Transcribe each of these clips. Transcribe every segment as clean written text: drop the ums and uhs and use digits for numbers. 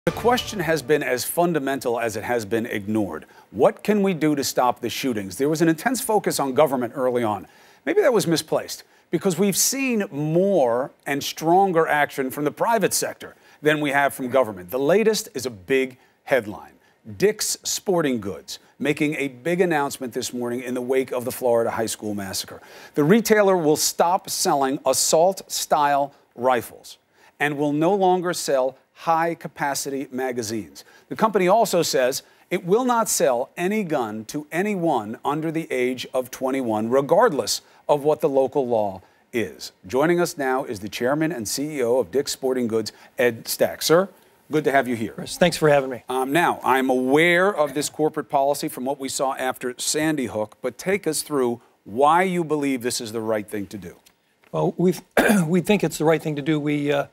The question has been as fundamental as it has been ignored. What can we do to stop the shootings? There was an intense focus on government early on. Maybe that was misplaced because we've seen more and stronger action from the private sector than we have from government. The latest is a big headline. Dick's Sporting Goods making a big announcement this morning in the wake of the Florida high school massacre. The retailer will stop selling assault-style rifles and will no longer sell high-capacity magazines. The company also says it will not sell any gun to anyone under the age of 21, regardless of what the local law is. Joining us now is the chairman and CEO of Dick's Sporting Goods, Ed Stack. Sir, good to have you here. Chris, thanks for having me. Now, I'm aware of this corporate policy from what we saw after Sandy Hook, but take us through why you believe this is the right thing to do. Well, we think it's the right thing to do.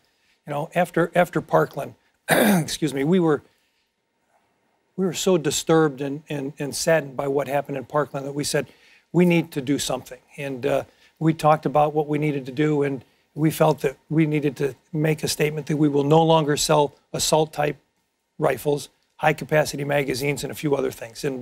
After Parkland, excuse me, we were so disturbed and saddened by what happened in Parkland that we said we need to do something. And we talked about what we needed to do, and we felt that we needed to make a statement that we will no longer sell assault-type rifles, high-capacity magazines, and a few other things. And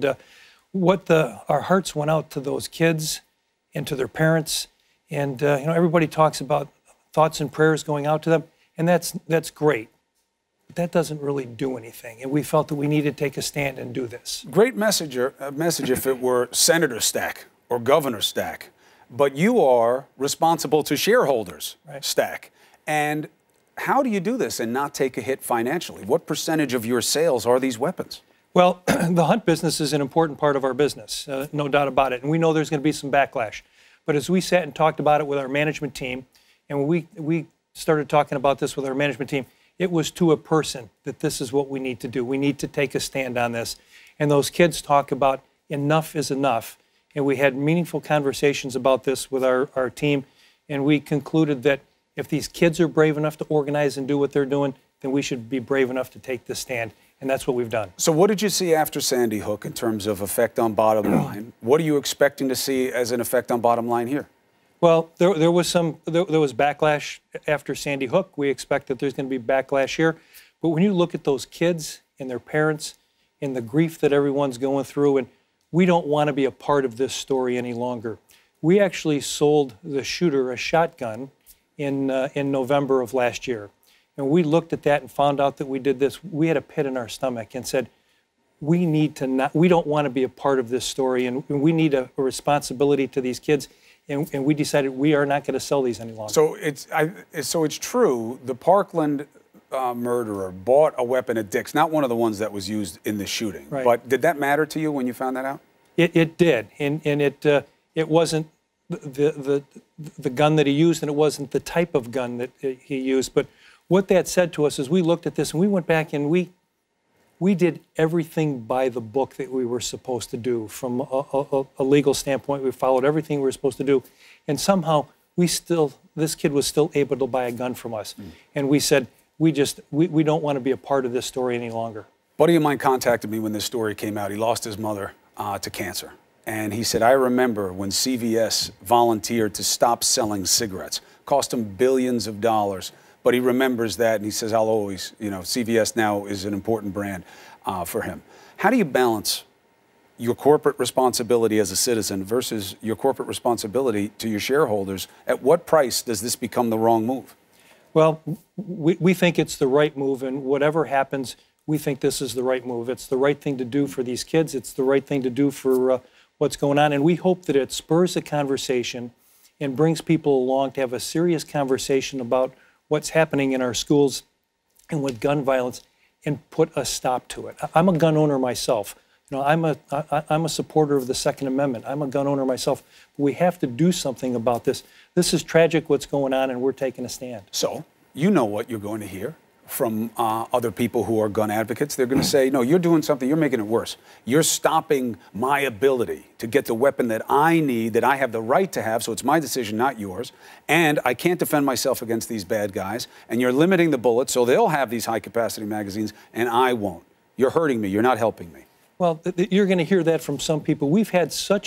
our hearts went out to those kids and to their parents. And everybody talks about thoughts and prayers going out to them. And that's great, but that doesn't really do anything. And we felt that we needed to take a stand and do this. Great message if it were Senator Stack or Governor Stack, but you are responsible to shareholders, right. Stack. And how do you do this and not take a hit financially? What percentage of your sales are these weapons? Well, the hunt business is an important part of our business, no doubt about it. And we know there's going to be some backlash. But as we sat and talked about it with our management team, and we started talking about this with our management team, it was to a person that this is what we need to do. We need to take a stand on this. And those kids talk about enough is enough. And we had meaningful conversations about this with our team. And we concluded that if these kids are brave enough to organize and do what they're doing, then we should be brave enough to take this stand. And that's what we've done. So what did you see after Sandy Hook in terms of effect on bottom line? What are you expecting to see as an effect on bottom line here? Well, there was backlash after Sandy Hook. We expect that there's going to be backlash here. But when you look at those kids and their parents and the grief that everyone's going through, and we don't want to be a part of this story any longer. We actually sold the shooter a shotgun in November of last year. And we looked at that and found out that we did this. We had a pit in our stomach and said, we don't want to be a part of this story, and we need a responsibility to these kids. And we decided we are not going to sell these any longer. So it's true. The Parkland murderer bought a weapon at Dick's, not one of the ones that was used in the shooting. Right. But did that matter to you when you found that out? It did, and it wasn't the gun that he used, and it wasn't the type of gun that he used. But what that said to us is we looked at this and we went back and we did everything by the book that we were supposed to do. From a legal standpoint, we followed everything we were supposed to do. And somehow, this kid was still able to buy a gun from us. And we said, we don't want to be a part of this story any longer. A buddy of mine contacted me when this story came out. He lost his mother to cancer. And he said, I remember when CVS volunteered to stop selling cigarettes. Cost him billions of dollars. But he remembers that, and he says, I'll always, CVS now is an important brand for him. How do you balance your corporate responsibility as a citizen versus your corporate responsibility to your shareholders? At what price does this become the wrong move? Well, we think it's the right move, and whatever happens, we think this is the right move. It's the right thing to do for these kids. It's the right thing to do for what's going on, and we hope that it spurs a conversation and brings people along to have a serious conversation about what's happening in our schools and with gun violence, and put a stop to it. I'm a gun owner myself. I'm a supporter of the Second Amendment. I'm a gun owner myself. But we have to do something about this. This is tragic what's going on, and we're taking a stand. So you know what you're going to hear from other people who are gun advocates. They're going to say, no, you're doing something, you're making it worse. You're stopping my ability to get the weapon that I need, that I have the right to have, so it's my decision, not yours, and I can't defend myself against these bad guys, and you're limiting the bullets, so they'll have these high-capacity magazines, and I won't. You're hurting me, you're not helping me. Well, you're going to hear that from some people. We've had so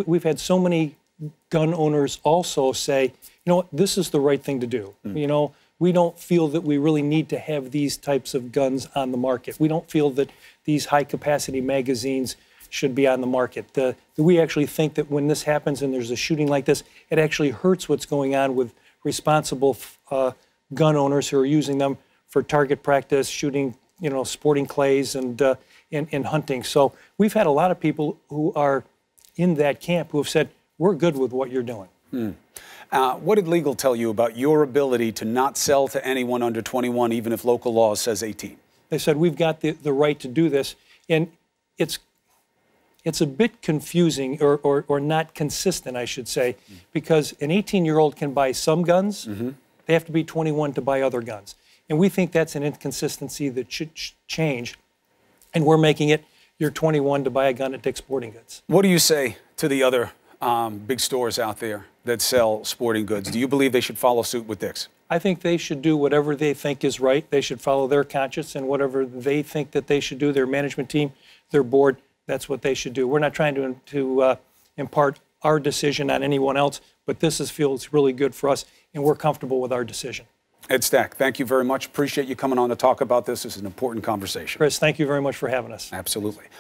many gun owners also say, you know what, this is the right thing to do. You know, we don't feel that we really need to have these types of guns on the market. We don't feel that these high-capacity magazines should be on the market. We actually think that when this happens and there's a shooting like this, it actually hurts what's going on with responsible gun owners who are using them for target practice, shooting, sporting clays and hunting. So we've had a lot of people who are in that camp who have said, we're good with what you're doing. What did legal tell you about your ability to not sell to anyone under 21, even if local law says 18? They said, we've got the right to do this. And it's a bit confusing or not consistent, I should say, because an 18-year-old can buy some guns. They have to be 21 to buy other guns. And we think that's an inconsistency that should change. And we're making it, you're 21 to buy a gun at Dick's Sporting Goods. What do you say to the other big stores out there that sell sporting goods? Do you believe they should follow suit with Dick's? I think they should do whatever they think is right. They should follow their conscience, and whatever they think that they should do, their management team, their board, that's what they should do. We're not trying to impart our decision on anyone else, but this feels really good for us, and we're comfortable with our decision. Ed Stack, thank you very much. Appreciate you coming on to talk about this. This is an important conversation. Chris, thank you very much for having us. Absolutely.